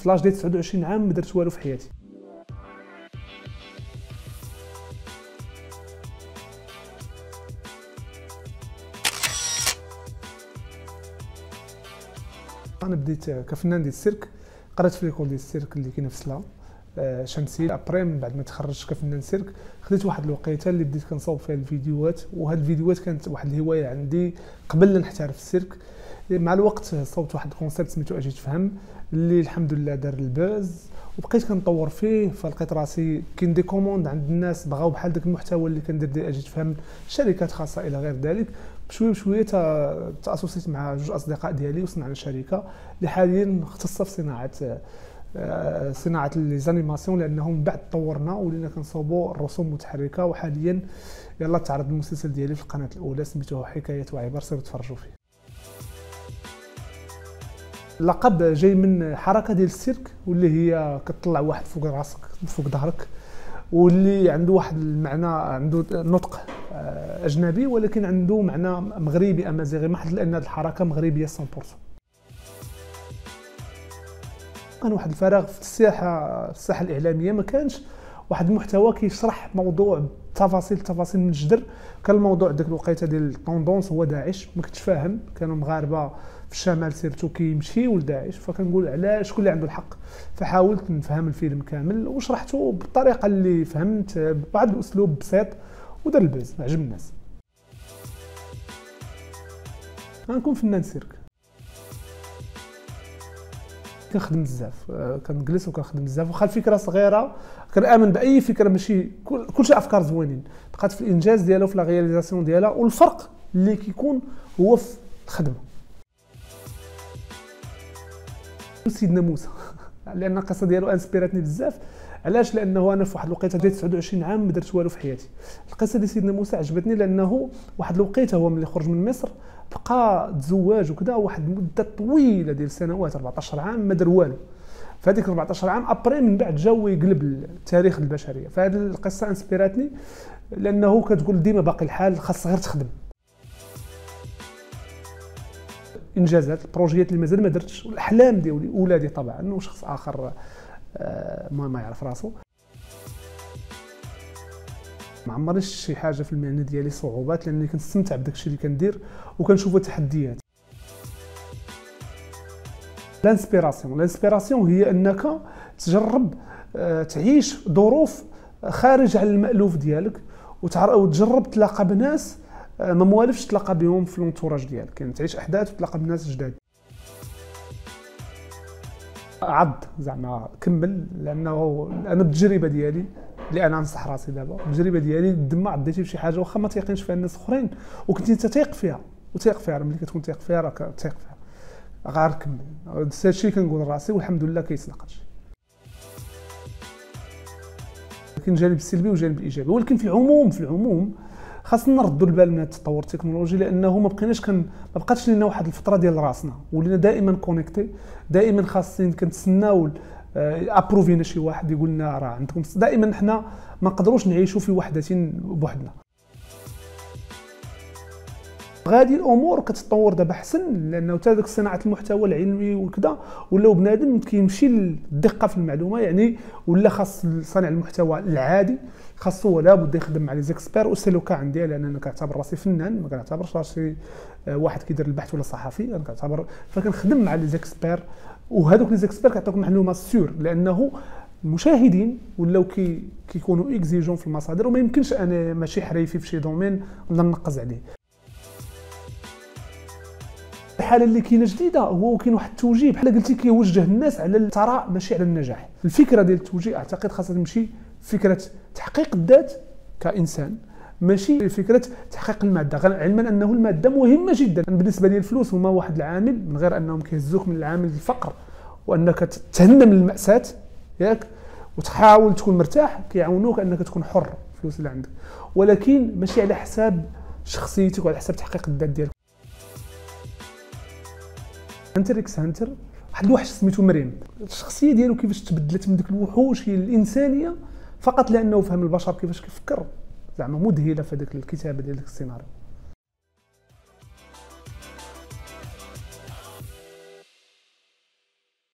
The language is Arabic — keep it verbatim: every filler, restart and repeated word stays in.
في لاج ديال تسعة وعشرين عام ما درت والو في حياتي. انا بديت كفنان ديال السيرك، قرات في ليكول ديال السيرك اللي كاينه في سلا شمسي. ابري من بعد ما تخرجت كفنان سيرك خديت واحد الوقيته اللي بديت كنصاوب فيها الفيديوهات، وهاد الفيديوهات كانت واحد الهوايه عندي قبل لا نحترف السيرك. مع الوقت صوبت واحد الكونسيبت سميتو اجي تفهم اللي الحمد لله دار الباز، وبقيت كنطور فيه. فلقيت راسي كاين دي كوموند عند الناس بغاو بحال داك المحتوى اللي كندير ديال اجي تفهم، شركات خاصه الى غير ذلك. بشويه بشويه تاسوسيت مع جوج اصدقاء ديالي وصنعنا شركه اللي حاليا مختصه في صناعه صناعه لي زانيماسيون، لانه من بعد طورنا ولينا كنصاوبوا الرسوم المتحركه. وحاليا يلا تعرض المسلسل ديالي في القناه الاولى سميتوه حكايه وعبر، سيروا تفرجوا فيه. اللقب جاي من حركه ديال السيرك واللي هي كتطلع واحد فوق راسك فوق ظهرك، واللي عنده واحد المعنى، عنده نطق اجنبي ولكن عنده معنى مغربي امازيغي محض، لان هذه الحركه مغربيه مية بالمية. كان واحد الفراغ في الساحه في الساحه الاعلاميه، ما كانش واحد المحتوى كيشرح موضوع تفاصيل تفاصيل من الجدر. كان الموضوع ديك الوقيته ديال الطوندونس هو داعش، ما كنتش فاهم. كانوا مغاربه في الشمال سيرتو كيمشيو لداعش، فكنقول علاش شكون اللي عنده الحق. فحاولت نفهم الفيلم كامل وشرحته بالطريقه اللي فهمت بواحد الاسلوب بسيط ودار الباز، عجب الناس. غنكون فنان سيرك، كنخدم بزاف، كنجلس وكنخدم بزاف. واخا الفكره صغيره كنامن باي فكره، ماشي كل كلشي افكار زوينين، بقات في الانجاز ديالها وفي لا رياليزاسيون ديالها. والفرق اللي كيكون هو في الخدمه. سيدنا موسى لان القصه ديالو انسبيراتني بزاف. علاش؟ لانه انا في واحد الوقيته ديال تسعة وعشرين عام ما درت والو في حياتي. القصه ديال سيدنا موسى عجبتني لانه واحد الوقيته هو ملي خرج من مصر بقى تزواج وكذا واحد المده طويله ديال السنوات، أربعطاش عام ما دار والو. فهذيك أربعطاش عام ابري من بعد جاو يقلب التاريخ البشريه. فهذه القصه انسبيراتني لانه كتقول ديما باقي الحال، خاص غير تخدم. انجازات البروجيات اللي مازال ما درتش، والاحلام ديالي اولادي طبعا وشخص اخر ما ما يعرف راسو. ما عمرني شي حاجه في المهنه ديالي صعوبات، لاني كنستمتع بداك الشيء اللي كندير وكنشوفوا تحديات. الانسبيراسيون الانسبيراسيون هي انك تجرب تعيش ظروف خارج عن المألوف ديالك، وتجرب تلاقى بناس ما موالفش تلاقى بهم في لونتوراج ديالك، يعني تعيش احداث وتلاقى بناس جداد. عض زعما كمل، لانه انا بالتجربه ديالي اللي انا نصح راسي دابا، التجربه ديالي دما عديتي بشي حاجه واخا ما تيقينش فيها الناس اخرين وكنتي انت تايق فيها وتايق فيها، ملي كتكون تايق فيها راك تايق فيها غير كمل. هذا الشيء كنقول لراسي والحمد لله كيصدق هادشي. كاين جانب سلبي وجانب ايجابي، ولكن في العموم في العموم خاصنا نردوا البال من التطور التكنولوجي، لانه ما بقيناش كن ما بقاتش لنا واحد الفتره ديال راسنا، ولينا دائما كونيكتي، دائما خاصين كنتسناو ابروفينا شي واحد يقول لنا راه عندكم. دائما حنا ما نقدروش نعيشوا في وحده بوحدنا. غادي الامور كتطور دابا احسن، لانه حتى داك صناعه المحتوى العلمي وكذا ولاو بنادم كيمشي للدقه في المعلومه، يعني ولا خاص صانع المحتوى العادي خاصو لابد يخدم مع لي زيكسبير. وسي لو كا عندي، لان انا كنعتبر راسي فنان، ما كنعتبرش راسي واحد كيدير البحث ولا صحفي، انا كنعتبر فكنخدم مع لي زيكسبير. وهذوك لي زيكسبير كيعطيوك معلومه سيور، لانه المشاهدين ولاو كي كيكونوا اكزيجون في المصادر، وما يمكنش انا ماشي حريفي في شي دومين نبدا ننقز عليه. الحاله اللي كاينه جديده هو كاين واحد التوجيه بحال قلتي كيوجه الناس على الثراء ماشي على النجاح. الفكره ديال التوجيه اعتقد خاصها تمشي فكره تحقيق الذات كانسان، ماشي فكره تحقيق الماده، علما انه الماده مهمه جدا. بالنسبه لي الفلوس هما واحد العامل، من غير انهم كيهزوك من العامل الفقر وانك تتهنى من الماساه ياك وتحاول تكون مرتاح، كيعاونوك انك تكون حر الفلوس اللي عندك، ولكن ماشي على حساب شخصيتك وعلى حساب تحقيق الذات ديالك. هانتر اكس هانتر واحد الوحش سميتو مريم، الشخصيه ديالو كيفاش تبدلت من ديك الوحوش هي الانسانيه فقط لانه فهم البشر كيفاش كيفكر. زعما مذهله في هذيك الكتابه ديال داك السيناريو.